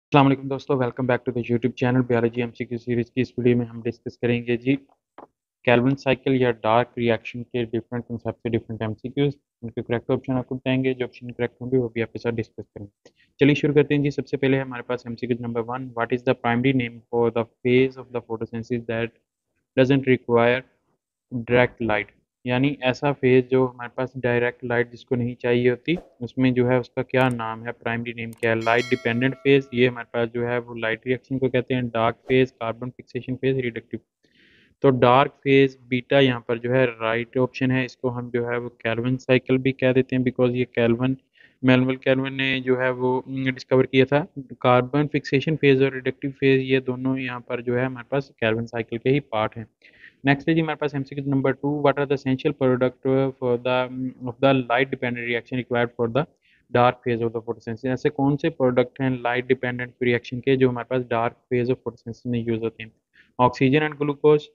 अस्सलाम वालेकुम दोस्तों, welcome back to the YouTube channel biology MCQ series की इस वीडियो में हम डिस्कस करेंगे जी केल्विन साइकिल या डार्क रिएक्शन के डिफरेंट कंसेप्ट से डिफरेंट एमसीक्यूज। उनके करेक्ट ऑप्शन आपको बताएंगे, जो ऑप्शन करेक्ट होंगे वो भी आपके साथ डिस्कस करेंगे। चलिए शुरू करते हैं जी। सबसे पहले हमारे पास MCQ number 1, what is the primary name for the phase of the photosynthesis that doesn't require direct light. यानी ऐसा फेज जो हमारे पास डायरेक्ट लाइट जिसको नहीं चाहिए होती, उसमें जो है उसका क्या नाम है, प्राइमरी नेम क्या है। लाइट डिपेंडेंट फेज, ये हमारे पास जो है वो लाइट रिएक्शन को कहते हैं। Dark phase, carbon fixation phase, reductive. तो डार्क फेज बीटा यहाँ पर जो है राइट ऑप्शन है। इसको हम जो है वो केल्विन साइकिल भी कह देते हैं, बिकॉज ये केल्विन मैनुअल केल्विन ने जो है वो डिस्कवर किया था। कार्बन फिक्सेशन फेज और रिडक्टिव फेज ये दोनों यहाँ पर जो है हमारे पास केल्विन साइकिल के ही पार्ट हैं। नेक्स्ट है जी हमारे पास MCQ number 2, what are the essential product for the of the light dependent reaction required for the dark phase of the photosynthesis. ऐसे कौन से प्रोडक्ट हैं लाइट डिपेंडेंट रिएक्शन के जो हमारे पास डार्क फेज ऑफ फोटोसिंथेसिस में यूज होते हैं? Oxygen and glucose,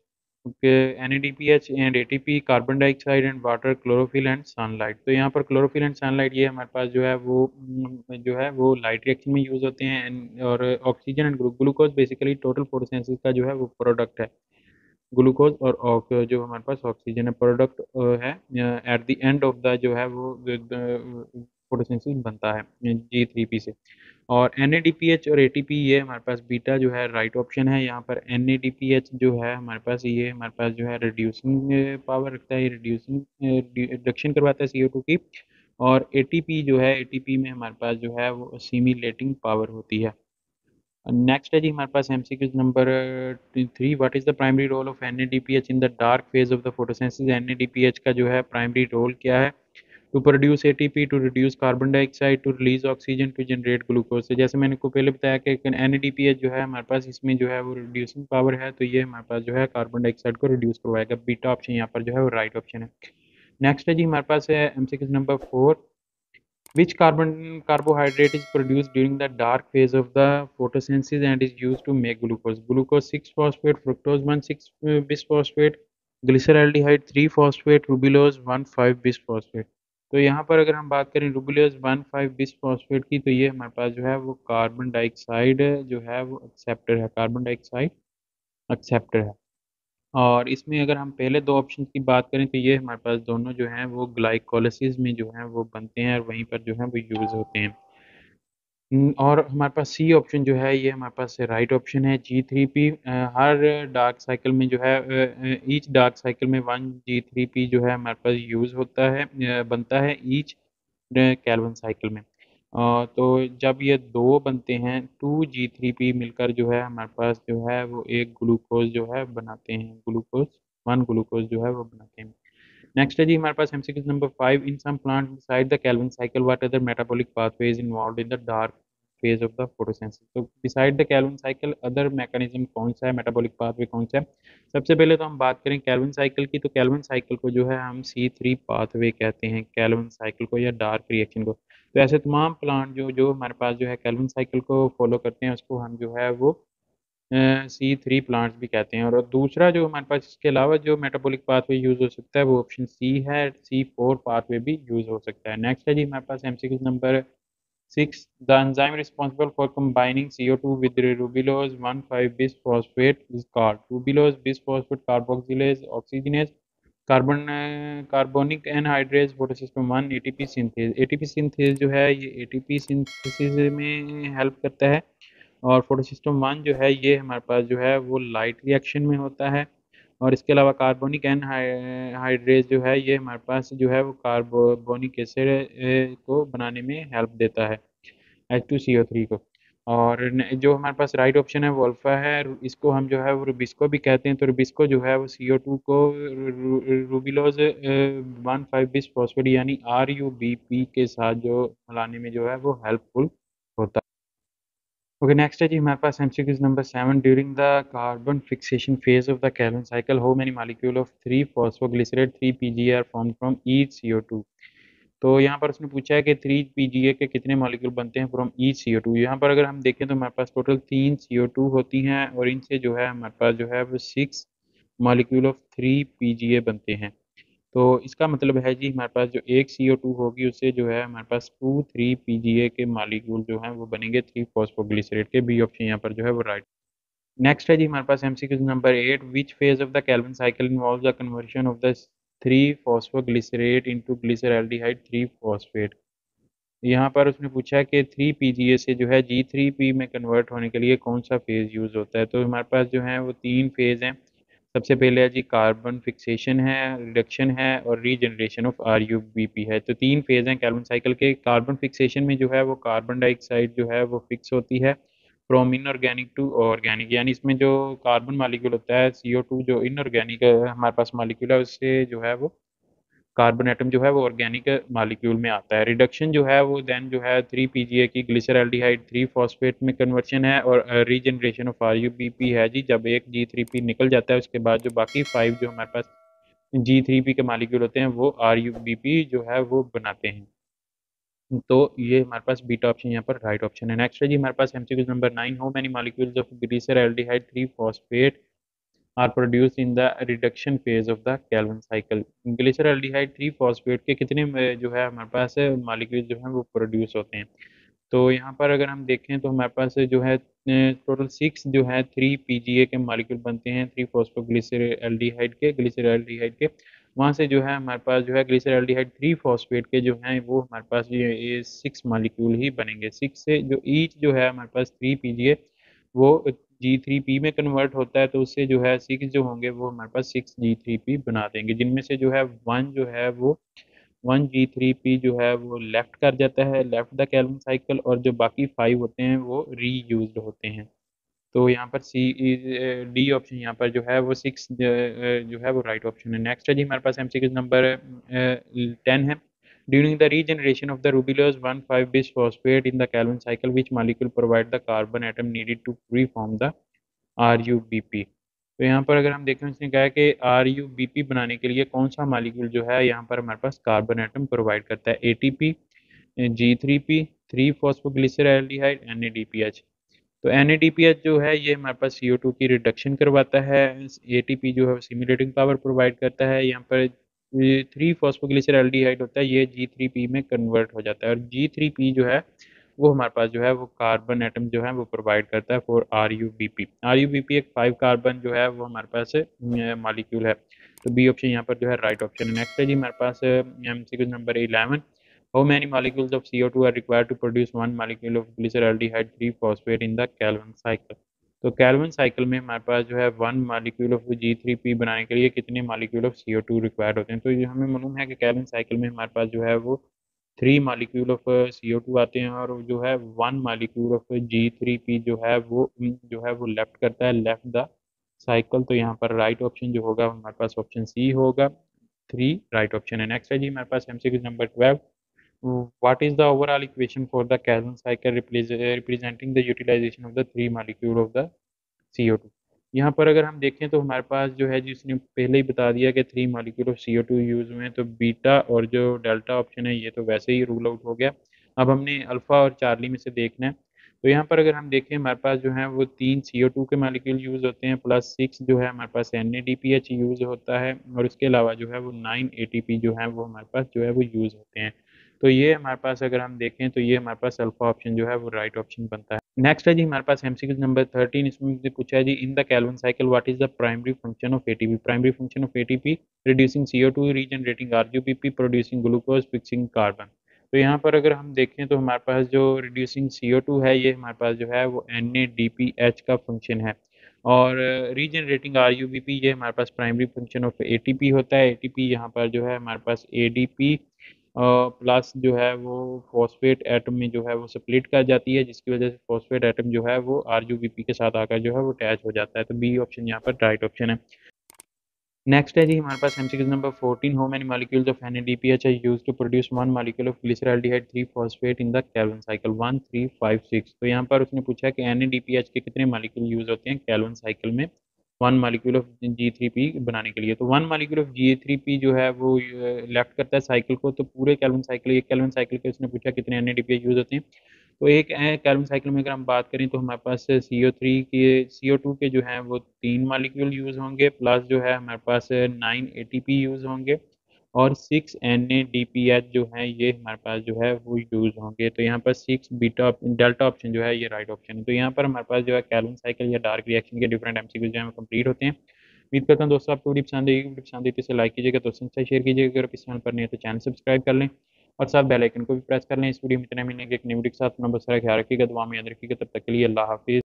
NADPH and ATP, carbon dioxide and water, chlorophyll and sunlight. तो यहाँ पर क्लोरोफिल एंड सनलाइट ये हमारे पास जो है वो लाइट रिएक्शन में यूज होते हैं। और oxygen and glucose basically total photosynthesis का जो है वो प्रोडक्ट है। ग्लूकोज और जो हमारे पास ऑक्सीजन है प्रोडक्ट है। At the end of the जो है वो फोटोसिंथेसिस बनता है G3P से। और NADPH और ATP ये हमारे पास बीटा जो है राइट ऑप्शन है। यहाँ पर NADPH जो है हमारे पास ये हमारे पास जो है रिड्यूसिंग पावर रखता है, रिड्यूसिंग रिडक्शन करवाता है CO2 की। और ATP जो है ATP में हमारे पास जो है वो असीमिलेटिंग पावर होती है। नेक्स्ट है जी हमारे पास MCQs number 3, what is the primary role of NADPH in the dark phase of the photosynthesis. NADPH का जो है प्राइमरी रोल क्या है? To produce ATP, to reduce carbon dioxide, to release oxygen, to generate glucose. तो जैसे मैंने को पहले बताया कि NADPH जो है हमारे पास इसमें जो है वो रिड्यूसिंग पावर है, तो ये हमारे पास जो है कार्बन डाइऑक्साइड को रिड्यूस करवाएगा। बीटा ऑप्शन यहाँ पर जो है वो राइट ऑप्शन है। नेक्स्ट है जी हमारे पास है MCQs number 4, which carbon carbohydrate is produced during the dark phase of the photosynthesis and is used to make glucose? Glucose 6-phosphate, fructose 1,6-bisphosphate, glyceraldehyde 3-phosphate, rubulose 1,5-bisphosphate। तो यहाँ पर अगर हम बात करें रूबुलोज 1,5-बिसफॉस्फेट की, तो ये हमारे पास जो है वो कार्बन डाइऑक्साइड जो है वो एक्सेप्टर है, कार्बन डाइऑक्साइड एक्सेप्टर है। और इसमें अगर हम पहले दो ऑप्शन की बात करें तो ये हमारे पास दोनों जो हैं वो ग्लाइकोलिसिस में जो हैं वो बनते हैं और वहीं पर जो है वो यूज़ होते हैं। और हमारे पास सी ऑप्शन जो है ये हमारे पास राइट ऑप्शन है G3P। हर डार्क साइकिल में जो है ईच डार्क साइकिल में 1 G3P जो है हमारे पास यूज़ होता है, बनता है ईच केल्विन साइकिल में। तो जब ये दो बनते हैं 2 G3P मिलकर जो है हमारे पास जो है वो एक ग्लूकोज जो है बनाते हैं, ग्लूकोज 1 ग्लूकोज जो है वो बनाते हैं। नेक्स्ट है जी हमारे पास MCQ number 5, in some plant beside the Calvin cycle what other metabolic pathway is involved in the dark phase of the photosynthesis. तो beside the Calvin cycle other mechanism कौन सा है, मेटाबॉलिक पाथवे कौन सा है? सबसे पहले तो हम बात करें केल्विन साइकिल की, तो केल्विन साइकिल को जो है हम C3 पाथवे कहते हैं, केल्विन साइकिल को या डार्क रिएक्शन को। तो ऐसे तमाम प्लांट जो जो हमारे पास जो है केल्विन साइकिल को फॉलो करते हैं उसको हम जो है वो C3 प्लांट्स भी कहते हैं। और दूसरा जो हमारे पास इसके अलावा जो मेटाबॉलिक पाथवे यूज़ हो सकता है वो ऑप्शन सी है, C4 पाथवे भी यूज़ हो सकता है। नेक्स्ट है जी हमारे पास MCQ number 6, the enzyme responsible for combining CO2 with ribulose 1,5-bisphosphate is called. Ribulose bisphosphate carboxylase oxygenase carbon carbonic anhydrase photosystem 1 ATP synthase. ATP synthase जो है ये ATP सिंथेसिस में हेल्प करता है। और फोटोसिस्टम 1 जो है ये हमारे पास जो है वो लाइट रिएक्शन में होता है। और इसके अलावा कार्बोनिक एनहाइड्रेज जो है ये हमारे पास जो है वो कार्बोनिक एसिड को बनाने में हेल्प देता है, H2CO3 को। और जो हमारे पास राइट ऑप्शन है वो अल्फा है। इसको हम जो है वो रुबिस्को भी कहते हैं। तो रुबिस्को जो है वो CO2 को रूबिलोज 1,5-बिसफॉस्फेट यानी RUBP के साथ जो मिलाने में जो है वो हेल्पफुल होता है। Okay, next है जी हमारे पास MCQ number 7, during the carbon fixation phase of the Calvin cycle how many molecule of three phosphoglycerate 3 PGA are formed from each CO2। तो यहाँ पर उसने पूछा है कि 3 PGA के कितने मॉलिक्यूल बनते हैं फ्रॉम ईच CO2। यहाँ पर अगर हम देखें तो हमारे पास टोटल 3 CO2 होती हैं और इनसे जो है हमारे पास जो है वो 6 मॉलिक्यूल ऑफ 3 PGA बनते हैं। तो इसका मतलब है जी हमारे पास जो एक CO2 होगी उससे जो है हमारे पास 2-3 PGA के मॉलिक्यूल जो हैं वो बनेंगे 3 फॉस्फोग्लिसरेट के। बी ऑप्शन यहाँ पर जो है वो राइट। नेक्स्ट है जी हमारे पास MCQ number 8, which phase of the Calvin cycle involve the conversion of the 3 phosphoglycerate into glyceraldehyde 3 phosphate. यहाँ पर उसने पूछा है कि 3 PGA से जो है G3P में कन्वर्ट होने के लिए कौन सा फेज यूज होता है। तो हमारे पास जो है वो 3 फेज हैं। सबसे पहले है जी कार्बन फिक्सेशन है, रिडक्शन है और रीजनरेशन ऑफ RUBP है। तो 3 फेज हैं कैल्विन साइकिल के। कार्बन फिक्सेशन में जो है वो कार्बन डाइऑक्साइड जो है वो फिक्स होती है फ्रॉम इनऑर्गेनिक टू ऑर्गेनिक, यानी इसमें जो कार्बन मालिक्यूल होता है CO2 जो इनऑर्गेनिक हमारे पास मालिक्यूल है उससे जो है वो कार्बन एटम जो है वो ऑर्गेनिक मॉलिक्यूल में आता है। रिडक्शन जो है वो देन जो है 3 PGA की ग्लिसरैल्डिहाइड 3 फॉस्फेट में कन्वर्शन है। और रीजनरेशन ऑफ RUBP है जी, जब एक G3P निकल जाता है उसके बाद जो बाकी 5 जो हमारे पास G3P के मॉलिक्यूल होते हैं वो RUBP जो है वो बनाते हैं। तो ये हमारे पास बीटा ऑप्शन यहाँ पर राइट ऑप्शन है। नेक्स्ट है जी हमारे पास MCQ number 9, how many molecules of glyceraldehyde 3 phosphate are produced in the reduction phase of the Calvin cycle। Glyceraldehyde 3 phosphate के कितने जो है हमारे पास मॉलिक्यूल जो हैं वो प्रोड्यूस होते हैं। तो यहाँ पर अगर हम देखें तो हमारे पास जो है टोटल 6 जो है 3 PGA के मॉलिक्यूल बनते हैं 3 फॉस्फोग्लिसरैल्डिहाइड के, ग्लिसरैल्डिहाइड के। वहाँ से जो है हमारे पास जो है ग्लिसरैल्डिहाइड 3 फॉस्फेट के जो हैं वो हमारे पास ये 6 मॉलिक्यूल ही बनेंगे। 6 से जो ईच जो है हमारे पास 3 PGA वो G3P में कन्वर्ट होता है, तो उससे जो है 6 जो होंगे वो हमारे पास 6G3P बना देंगे, जिनमें से जो है 1 जो है वो 1G3P जो है वो लेफ्ट कर जाता है, लेफ्ट द कैल्विन साइकिल, और जो बाकी 5 होते हैं वो रीयूज्ड होते हैं। तो यहाँ पर डी ऑप्शन यहाँ पर जो है वो 6 जो है वो राइट ऑप्शन है। नेक्स्ट है जी हमारे पास MCQ नंबर 10 है, during the regeneration of the ribulose 1,5 bis phosphate in the Calvin cycle which molecule provide the carbon atom needed to reform the RUBP। तो यहाँ पर अगर हम देखें उसने कहा है कि RUBP बनाने के लिए कौन सा मालिक्यूल जो है यहाँ पर हमारे पास कार्बन एटम प्रोवाइड करता है। ATP, G3P, 3 फॉस्फोग्लिसरैल्डिहाइड, NADPH। तो NADPH जो है ये हमारे पास CO2 की रिडक्शन करवाता है। ATP जो है सिम्युलेटिंग पावर प्रोवाइड करता है। यहाँ पर 3 फॉस्फोग्लिसरैल्डिहाइड होता है, ये G3P में कन्वर्ट हो जाता है, और G3P जो है वो हमारे पास जो है वो कार्बन एटम जो है वो प्रोवाइड करता है फॉर RUBP। RUBP एक 5 कार्बन जो है वो हमारे पास मॉलिक्यूल है। तो बी ऑप्शन यहाँ पर जो है राइट ऑप्शन है। नेक्स्ट है जी हमारे पास MCQ number 11, how many molecules of CO2 are required to produce one molecule of glyceraldehyde 3 phosphate in the Calvin cycle। तो कैल्विन साइकिल में हमारे पास जो है 1 मॉलिक्यूल ऑफ G3P बनाने के लिए कितने मॉलिक्यूल ऑफ CO2 रिक्वायर्ड होते हैं। तो ये हमें मालूम है कि कैल्विन साइकिल में हमारे पास जो है वो 3 मॉलिक्यूल ऑफ CO2 आते हैं, और जो है 1 मॉलिक्यूल ऑफ G3P जो है वो लेफ्ट करता है, लेफ्ट द साइकिल। तो यहाँ पर राइट ऑप्शन जो होगा हमारे पास ऑप्शन सी होगा, 3 राइट ऑप्शन है। नेक्स्ट है जी हमारे पास MCQ number 12, what is the overall equation for the Calvin cycle representing the utilization of the 3 molecule of the CO2। यहाँ पर अगर हम देखें तो हमारे पास जो है जिसने पहले ही बता दिया कि 3 मॉलिक्यूल ऑफ CO2 यूज हुए हैं, तो बीटा और जो डेल्टा ऑप्शन है ये तो वैसे ही रूल आउट हो गया। अब हमने अल्फा और चार्ली में से देखना है। तो यहाँ पर अगर हम देखें हमारे पास जो है वो 3 CO2 के मॉलिक्यूल यूज होते हैं, प्लस 6 जो है हमारे पास NADPH यूज होता है, और उसके अलावा जो है वो 9 ATP जो है वो हमारे पास जो है वो यूज होते हैं। तो ये हमारे पास अगर हम देखें तो ये हमारे पास अल्फा ऑप्शन जो है वो राइट ऑप्शन बनता है। नेक्स्ट है जी हमारे पास MCQ नंबर 13, इसमें मुझे पूछा है जी in the Calvin cycle what is the primary function of ATP। Primary function of ATP reducing CO2, regenerating RUBP, producing glucose, fixing carbon. तो यहाँ पर अगर हम देखें तो हमारे पास जो रिड्यूसिंग CO2 है ये हमारे पास जो है वो NADPH का फंक्शन है, और रीजनरेटिंग RUBP ये हमारे पास प्राइमरी फंक्शन ऑफ ATP होता है। ATP यहाँ पर जो है हमारे पास ADP प्लस जो है वो फॉस्फेट एटम में जो है वो स्प्लिट कर जाती है, जिसकी वजह से फॉस्फेट एटम जो है वो RUBP के साथ आकर जो है वो अटैच हो जाता है। तो बी ऑप्शन यहाँ पर राइट ऑप्शन है। नेक्स्ट है जी हमारे पास MCQ number 14, how many molecules of NADPH are used to produce 1 molecule of glyceraldehyde 3 phosphate in the Calvin cycle 1, 3, 5, 6। तो यहाँ पर उसने पूछा है कि NADPH के कितने मॉलिक्यूल यूज होते हैं कैल्विन साइकिल में 1 मॉलिक्यूल ऑफ G3P बनाने के लिए। तो 1 मॉलिक्यूल ऑफ G3P जो है वो लेफ्ट करता है साइकिल को, तो पूरे कैल्विन साइकिल, एक कैल्विन साइकिल के उसने पूछा कितने NADPH यूज होते हैं। तो एक कैल्विन साइकिल में अगर हम बात करें तो हमारे पास CO2 के जो हैं वो 3 मॉलिक्यूल यूज होंगे, प्लस जो है हमारे पास 9 ATP यूज होंगे, और 6 NADPH जो है ये हमारे पास जो है वो यूज़ होंगे। तो यहाँ पर 6 बीटा डेल्टा ऑप्शन जो है ये राइट ऑप्शन है। तो यहाँ पर हमारे पास जो है कैल्विन साइकिल या डार्क रिएक्शन के डिफरेंट एमसीक्यूज जो है कंप्लीट होते हैं। उम्मीद करता हूँ दोस्तों आपको वीडियो पसंद आएगी। वीडियो पसंद आई तो इसे लाइक कीजिएगा, दोस्तों के साथ शेयर कीजिएगा। अगर आप इस चैनल पर नहीं है तो चैनल सब्सक्राइब कर लें और साथ बेल आइकन को भी प्रेस कर लें। इस वीडियो में इतना मिलेंगे एक नई वीडियो के साथ। अपना बहुत सारा ख्याल रखिएगा, दुआ में याद रखिएगा। तब तक के लिए अल्लाह हाफिज़।